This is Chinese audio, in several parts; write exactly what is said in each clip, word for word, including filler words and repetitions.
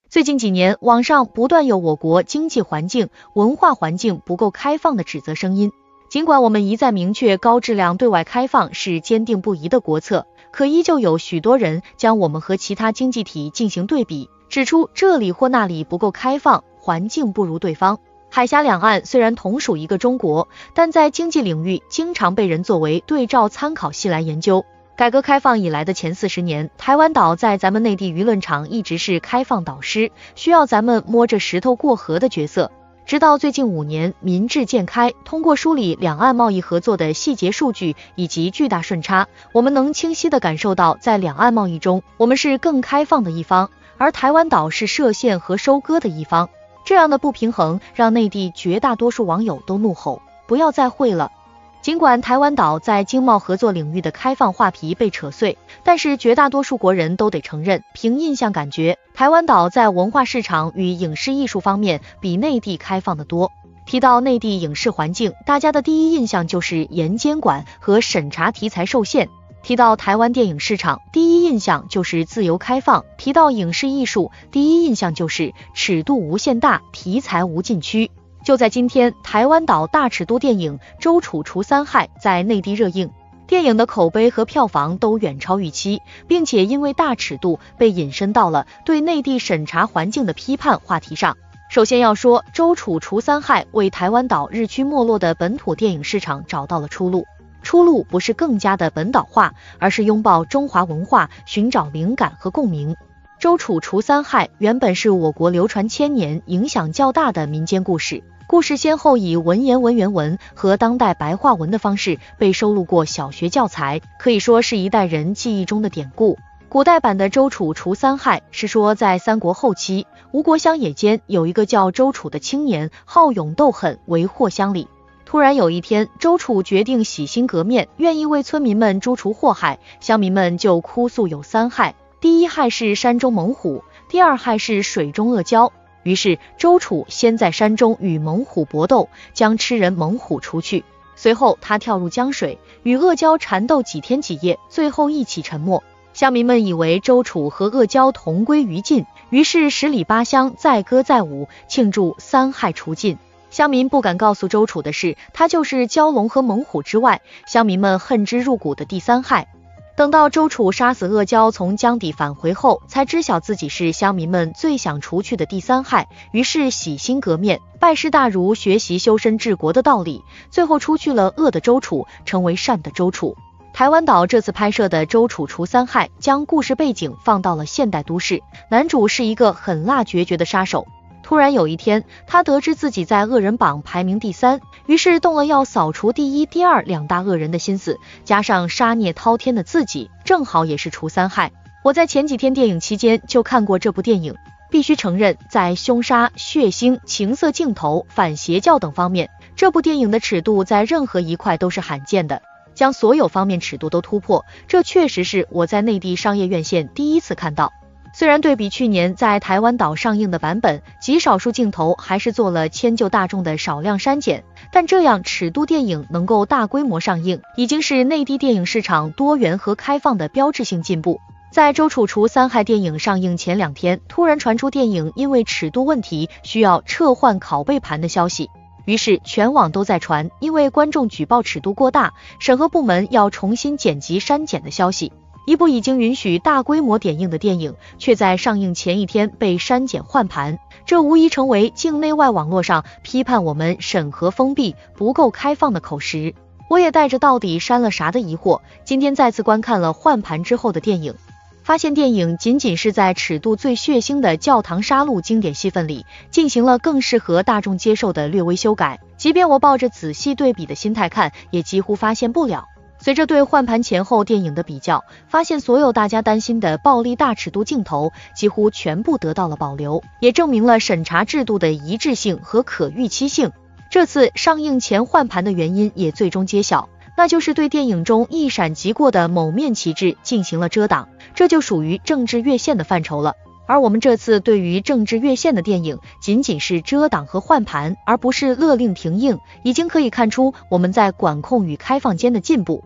最近几年，网上不断有我国经济环境、文化环境不够开放的指责声音。尽管我们一再明确高质量对外开放是坚定不移的国策，可依旧有许多人将我们和其他经济体进行对比，指出这里或那里不够开放，环境不如对方。海峡两岸虽然同属一个中国，但在经济领域经常被人作为对照参考系来研究。改革开放以来的前四十年，台湾岛在咱们内地舆论场一直是开放导师，需要咱们摸着石头过河的角色。直到最近五年，民智渐开，通过梳理两岸贸易合作的细节数据以及巨大顺差，我们能清晰地感受到，在两岸贸易中，我们是更开放的一方，而台湾岛是设限和收割的一方。这样的不平衡让内地绝大多数网友都怒吼，不要再会了。尽管台湾岛在经贸合作领域的开放画皮被扯碎，但是绝大多数国人都得承认，凭印象感觉，台湾岛在文化市场与影视艺术方面比内地开放得多。提到内地影视环境，大家的第一印象就是严监管和审查题材受限。提到台湾电影市场，第一印象就是自由开放。提到影视艺术，第一印象就是尺度无限大，题材无禁区。就在今天，台湾岛大尺度电影《周楚除三害》在内地热映，电影的口碑和票房都远超预期，并且因为大尺度被引申到了对内地审查环境的批判话题上。首先要说，《周楚除三害》为台湾岛日趋没落的本土电影市场找到了出路。出路不是更加的本岛化，而是拥抱中华文化，寻找灵感和共鸣。周楚除三害原本是我国流传千年、影响较大的民间故事，故事先后以文言文原文和当代白话文的方式被收录过小学教材，可以说是一代人记忆中的典故。古代版的周楚除三害是说，在三国后期，吴国乡野间有一个叫周楚的青年，好勇斗狠，为祸乡里。突然有一天，周楚决定洗心革面，愿意为村民们诛除祸害，乡民们就哭诉有三害。第一害是山中猛虎，第二害是水中恶蛟。于是周楚先在山中与猛虎搏斗，将吃人猛虎除去，随后他跳入江水，与恶蛟缠斗几天几夜，最后一起沉没。乡民们以为周楚和恶蛟同归于尽，于是十里八乡载歌载舞，庆祝三害除尽。乡民不敢告诉周楚的是，他就是蛟龙和猛虎之外，乡民们恨之入骨的第三害。等到周楚杀死恶蛟，从江底返回后，才知晓自己是乡民们最想除去的第三害，于是洗心革面，拜师大儒，学习修身治国的道理，最后除去了恶的周楚，成为善的周楚。台湾岛这次拍摄的周楚除三害，将故事背景放到了现代都市，男主是一个狠辣决绝的杀手。突然有一天，他得知自己在恶人榜排名第三，于是动了要扫除第一、第二两大恶人的心思，加上杀孽滔天的自己，正好也是除三害。我在前几天电影期间就看过这部电影，必须承认，在凶杀、血腥、情色镜头、反邪教等方面，这部电影的尺度在任何一块都是罕见的，将所有方面尺度都突破，这确实是我在内地商业院线第一次看到。虽然对比去年在台湾岛上映的版本，极少数镜头还是做了迁就大众的少量删减，但这样尺度电影能够大规模上映，已经是内地电影市场多元和开放的标志性进步。在周楚除三害电影上映前两天，突然传出电影因为尺度问题需要撤换拷贝盘的消息，于是全网都在传因为观众举报尺度过大，审核部门要重新剪辑删减的消息。一部已经允许大规模点映的电影，却在上映前一天被删减换盘，这无疑成为境内外网络上批判我们审核封闭、不够开放的口实。我也带着到底删了啥的疑惑，今天再次观看了换盘之后的电影，发现电影仅仅是在尺度最血腥的教堂杀戮经典戏份里，进行了更适合大众接受的略微修改，即便我抱着仔细对比的心态看，也几乎发现不了。随着对换盘前后电影的比较，发现所有大家担心的暴力大尺度镜头几乎全部得到了保留，也证明了审查制度的一致性和可预期性。这次上映前换盘的原因也最终揭晓，那就是对电影中一闪即过的某面旗帜进行了遮挡，这就属于政治越线的范畴了。而我们这次对于政治越线的电影仅仅是遮挡和换盘，而不是勒令停映，已经可以看出我们在管控与开放间的进步。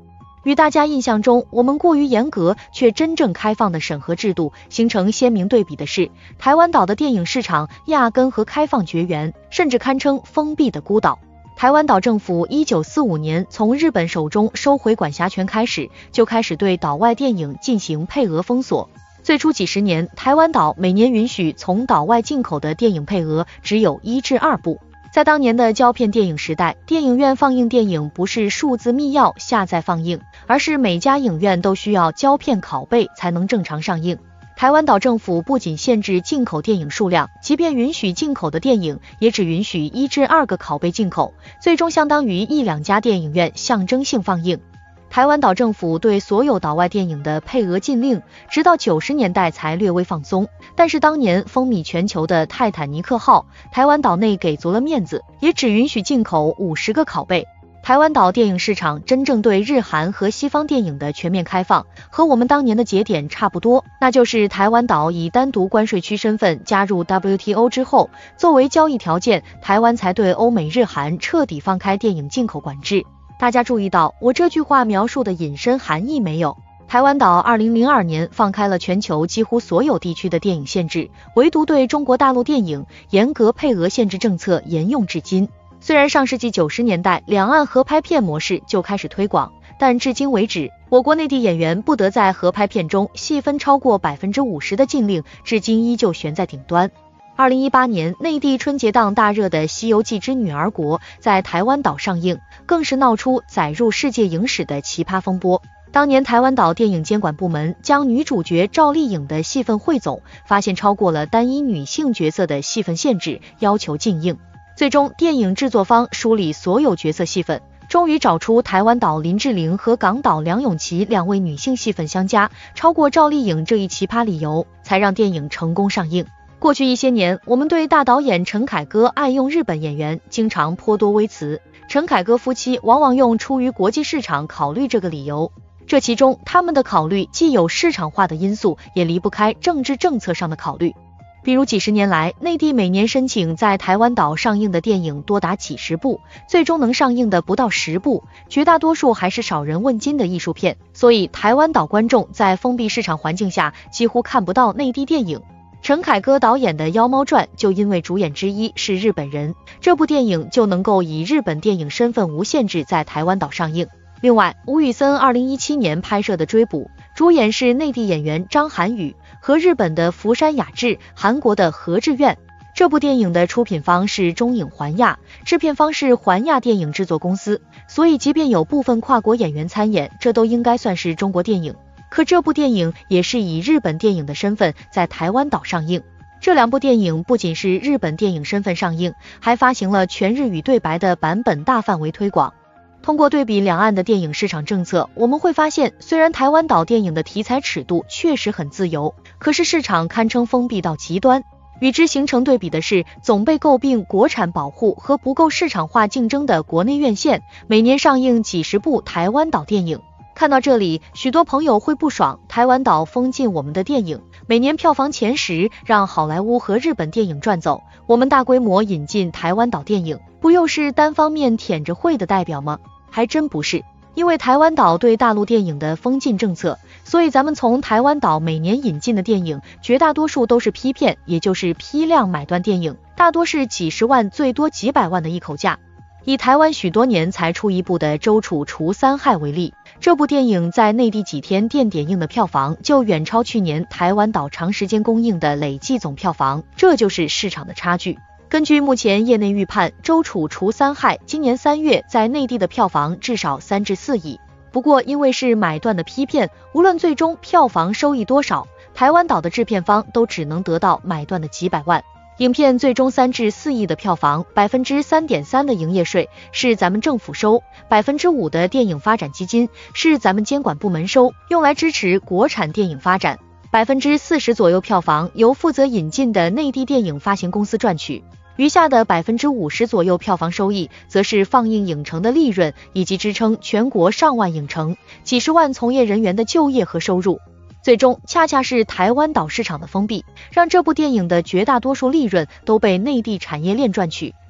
与大家印象中我们过于严格却真正开放的审核制度形成鲜明对比的是，台湾岛的电影市场压根和开放绝缘，甚至堪称封闭的孤岛。台湾岛政府一九四五年从日本手中收回管辖权开始，就开始对岛外电影进行配额封锁。最初几十年，台湾岛每年允许从岛外进口的电影配额只有一至二部。在当年的胶片电影时代，电影院放映电影不是数字密钥下载放映，而是每家影院都需要胶片拷贝才能正常上映。台湾岛政府不仅限制进口电影数量，即便允许进口的电影，也只允许一至二个拷贝进口，最终相当于一两家电影院象征性放映。台湾岛政府对所有岛外电影的配额禁令，直到九十年代才略微放松。但是当年风靡全球的泰坦尼克号，台湾岛内给足了面子，也只允许进口五十个拷贝。台湾岛电影市场真正对日韩和西方电影的全面开放，和我们当年的节点差不多，那就是台湾岛以单独关税区身份加入 W T O 之后，作为交易条件，台湾才对欧美日韩彻底放开电影进口管制。大家注意到我这句话描述的引申含义没有？台湾岛二零零二年放开了全球几乎所有地区的电影限制，唯独对中国大陆电影严格配额限制政策沿用至今。虽然上世纪九十年代两岸合拍片模式就开始推广，但至今为止，我国内地演员不得在合拍片中戏分超过 百分之五十 的禁令，至今依旧悬在顶端。二零一八年内地春节档大热的《西游记之女儿国》在台湾岛上映，更是闹出载入世界影史的奇葩风波。当年台湾岛电影监管部门将女主角赵丽颖的戏份汇总，发现超过了单一女性角色的戏份限制，要求禁映。最终电影制作方梳理所有角色戏份，终于找出台湾岛林志玲和港岛梁咏琪两位女性戏份相加超过赵丽颖这一奇葩理由，才让电影成功上映。过去一些年，我们对大导演陈凯歌爱用日本演员经常颇多微词，陈凯歌夫妻往往用出于国际市场考虑这个理由，这其中他们的考虑既有市场化的因素，也离不开政治政策上的考虑。比如几十年来，内地每年申请在台湾岛上映的电影多达几十部，最终能上映的不到十部，绝大多数还是少人问津的艺术片，所以台湾岛观众在封闭市场环境下几乎看不到内地电影。陈凯歌导演的《妖猫传》就因为主演之一是日本人，这部电影就能够以日本电影身份无限制在台湾岛上映。另外，吴宇森二零一七年拍摄的《追捕》，主演是内地演员张涵予和日本的福山雅治、韩国的何志苑。这部电影的出品方是中影环亚，制片方是环亚电影制作公司，所以即便有部分跨国演员参演，这都应该算是中国电影。可这部电影也是以日本电影的身份在台湾岛上映。这两部电影不仅是日本电影身份上映，还发行了全日语对白的版本，大范围推广。通过对比两岸的电影市场政策，我们会发现，虽然台湾岛电影的题材尺度确实很自由，可是市场堪称封闭到极端。与之形成对比的是，总被诟病国产保护和不够市场化竞争的国内院线，每年上映几十部台湾岛电影。看到这里，许多朋友会不爽，台湾岛封禁我们的电影，每年票房前十让好莱坞和日本电影赚走，我们大规模引进台湾岛电影，不又是单方面舔着会的代表吗？还真不是，因为台湾岛对大陆电影的封禁政策，所以咱们从台湾岛每年引进的电影，绝大多数都是批片，也就是批量买断电影，大多是几十万最多几百万的一口价。以台湾许多年才出一部的《周楚除三害》为例，这部电影在内地几天店点映的票房就远超去年台湾岛长时间公映的累计总票房，这就是市场的差距。根据目前业内预判，《周楚除三害》今年三月在内地的票房至少三至四亿。不过因为是买断的批片，无论最终票房收益多少，台湾岛的制片方都只能得到买断的几百万。影片最终三至四亿的票房， 百分之三点三 的营业税是咱们政府收， 百分之五 的电影发展基金是咱们监管部门收，用来支持国产电影发展， 百分之四十 左右票房由负责引进的内地电影发行公司赚取，余下的 百分之五十 左右票房收益则是放映影城的利润，以及支撑全国上万影城、几十万从业人员的就业和收入。最终恰恰是台湾岛市场的封闭，让这部电影的绝大多数利润都被内地产业链赚取，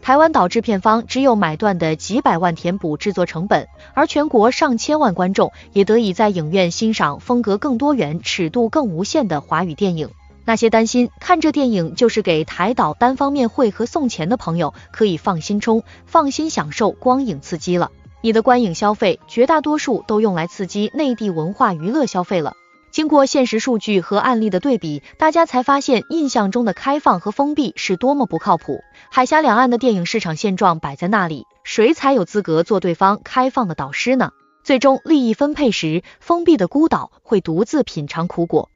台湾导致片方只有买断的几百万填补制作成本，而全国上千万观众也得以在影院欣赏风格更多元、尺度更无限的华语电影。那些担心看这电影就是给台导单方面汇和送钱的朋友，可以放心冲，放心享受光影刺激了。你的观影消费绝大多数都用来刺激内地文化娱乐消费了。经过现实数据和案例的对比，大家才发现印象中的开放和封闭是多么不靠谱。海峡两岸的电影市场现状摆在那里，谁才有资格做对方开放的导师呢？最终利益分配时，封闭的孤岛会独自品尝苦果。